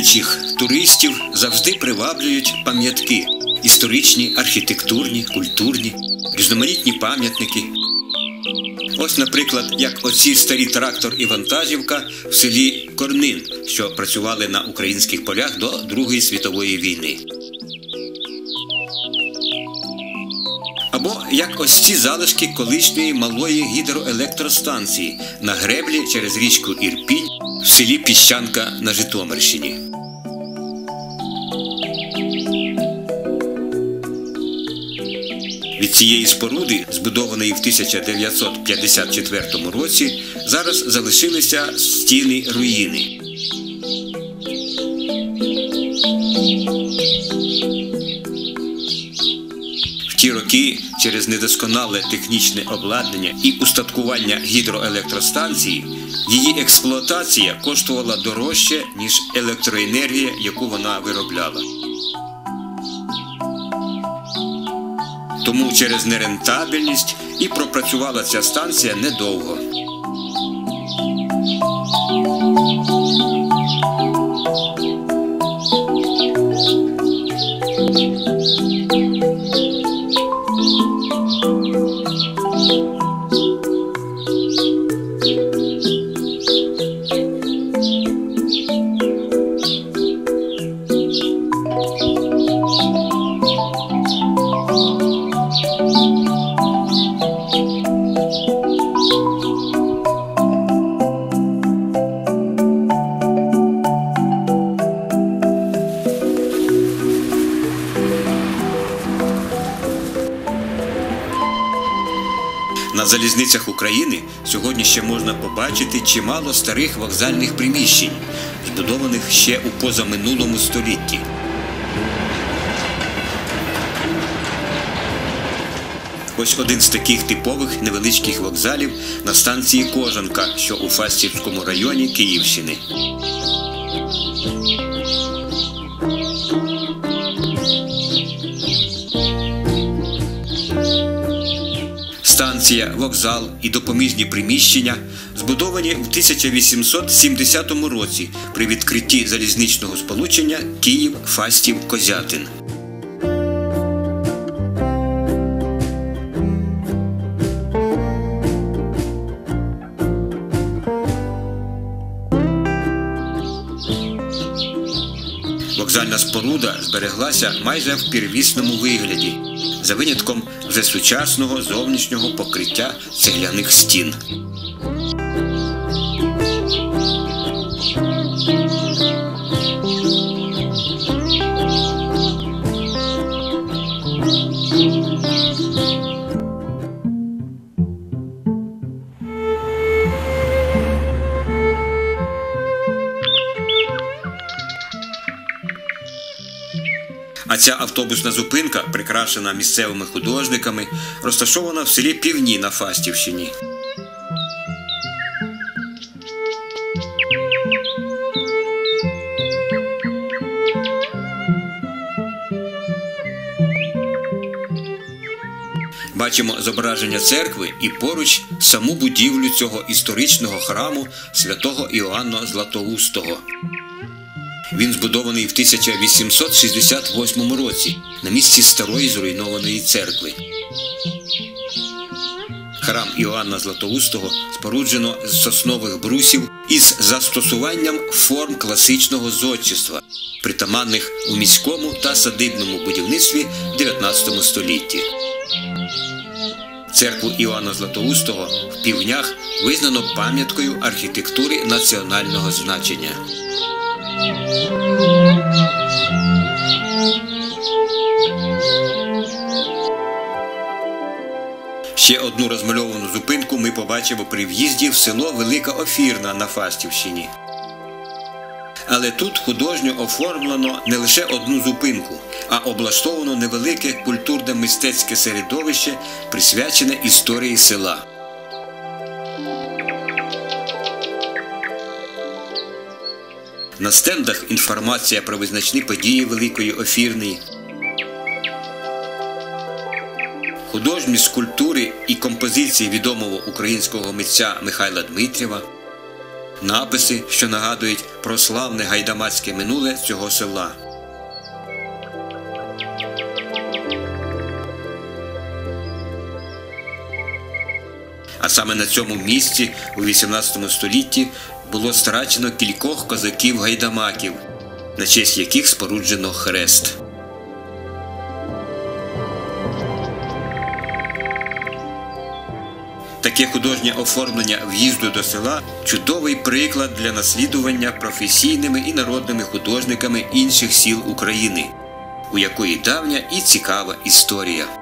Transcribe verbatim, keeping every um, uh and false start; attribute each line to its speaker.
Speaker 1: Подорожуючих туристів завжди приваблюють пам'ятки – історичні, архітектурні, культурні, різноманітні пам'ятники. Ось, наприклад, як оці старі трактор і вантажівка в селі Корнин, що працювали на українських полях до Другої світової війни. Або як ось ці залишки колишньої малої гідроелектростанції на греблі через річку Ірпінь в селі Піщанка на Житомирщині. Від цієї споруди, збудованої в тисяча дев'ятсот п'ятдесят четвертому році, зараз залишилися стіни руїни. В ті роки через недосконале технічне обладнання і устаткування гідроелектростанції її експлуатація коштувала дорожче, ніж електроенергія, яку вона виробляла. Тому через нерентабельність і пропрацювала ця станція недовго. На залізницях України сьогодні ще можна побачити чимало старих вокзальних приміщень, збудованих ще у позаминулому столітті. Ось один з таких типових невеличких вокзалів на станції Кожанка, що у Фастівському районі Київщини. Станція, вокзал і допоміжні приміщення збудовані в тисяча вісімсот сімдесятому році при відкритті залізничного сполучення Київ-Фастів-Козятин. Вокзальна споруда збереглася майже в первісному вигляді, за винятком вже сучасного зовнішнього покриття цегляних стін. А ця автобусна зупинка, прикрашена місцевими художниками, розташована в селі Півні на Фастівщині. Бачимо зображення церкви і поруч саму будівлю цього історичного храму святого Іоанна Златоустого. Він збудований в тисяча вісімсот шістдесят восьмому році на місці старої зруйнованої церкви. Храм Іоанна Златоустого споруджено з соснових брусів із застосуванням форм класичного зодчества, притаманних у міському та садибному будівництві в дев'ятнадцятому столітті. Церкву Іоанна Златоустого в Півнях визнано пам'яткою архітектури національного значення. Ще одну розмальовану зупинку ми побачимо при в'їзді в село Велика Офірна на Фастівщині. Але тут художньо оформлено не лише одну зупинку, а облаштовано невелике культурно-мистецьке середовище, присвячене історії села. На стендах інформація про визначні події Великої Офірної, художні скульптури і композиції відомого українського митця Михайла Дмитрєва, написи, що нагадують про славне гайдамацьке минуле цього села. А саме на цьому місці у вісімнадцятому столітті було страчено кількох козаків-гайдамаків, на честь яких споруджено хрест. Таке художнє оформлення в'їзду до села – чудовий приклад для наслідування професійними і народними художниками інших сіл України, у якої давня і цікава історія.